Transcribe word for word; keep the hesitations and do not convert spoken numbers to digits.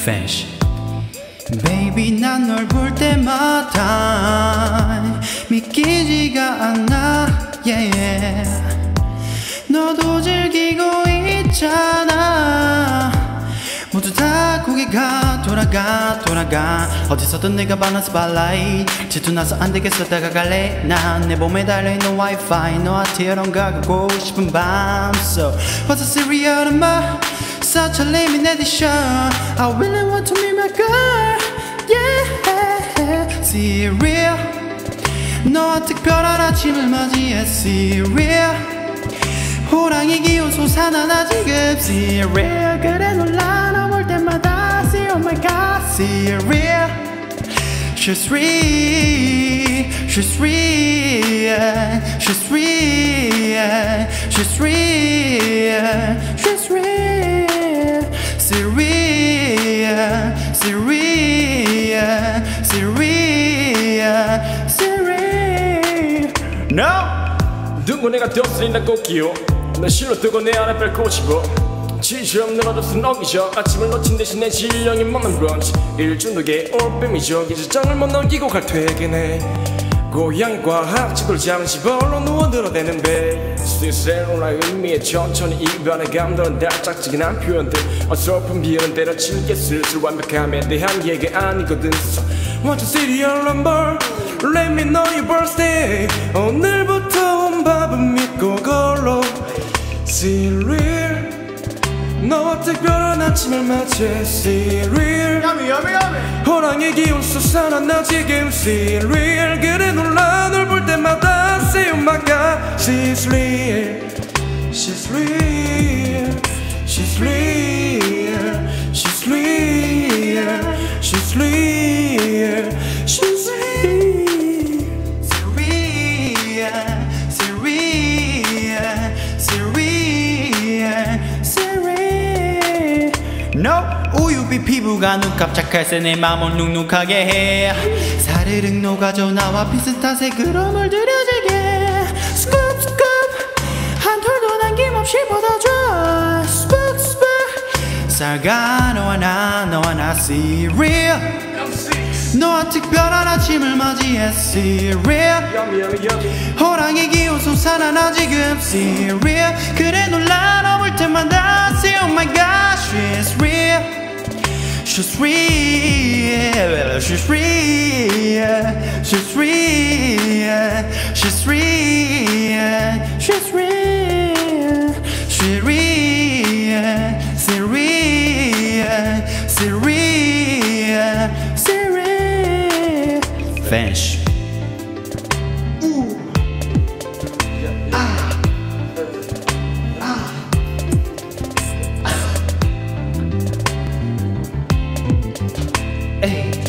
Finish. Baby 난 널 볼 때마다 믿기지가 않아 yeah. 너도 즐기고 있잖아. 모두 다 고개가 돌아가 돌아가 어디서든 내가 받는 스팟라이트 질투나서 안되겠어 다가갈래. 난 내 몸에 달려있는 와이파이 너한테 가고 싶은 밤 So what's the serial number? Such a limited edition I really want to meet my girl Yeah Serial 너와 특별한 아침을 맞이해 Serial 호랑이 기운 솟아나나 지금 Serial 그래 놀라 너 볼 때마다 See oh my god Serial She's real She's real She's real She's real She's real Serial Serial Serial Serial No! 누구 내가 되었으니 난 꼭기요 난 실로 뜨고 내 안에 밟고 집어 지처럼 늘어졌은 어기죠 아침을 놓친 대신 내 질량이 먹는 브런치 일중독의 올빼미죠 기저장을 못 넘기고 갈 퇴근해 고양이과 합치돌 잠시벌로 누워 늘어대는 배 스위스레로라의 의미에 천천히 이변의 감도는 달짝지근한 표현들 어설픈 비유는 때려칠게 슬슬 완벽함에 대한 얘기 아니거든 So want to see your number Let me know your birthday 오늘부터 온 밥은 믿고 걸어 Serial 너와 특별한 아침을 맞이해 Serial Yummy yummy yummy 호랑이 기운 솟아나 지금 Serial 그래 놀라 널 볼 때마다 See oh my god She's real She's real She's real She's real She's real She's real No 우유빛 피부가 눈 깜짝할 새 내 맘을 눅눅하게 해 사르륵 녹아져 나와 비슷한 색으로 물들여지게 스쿱 스쿱 한 톨도 남김없이 받아줘 스푹 스푹 살가 너와 나 너와 나 Serial 너와 특별한 아침을 맞이해 Serial 호랑이 기운 솟아나 지금 Serial 그래 놀라 너 볼 때마다 See oh my god She's real She's real She's real She's real She's real She's real She's real Serial Serial Serial Finish Hey.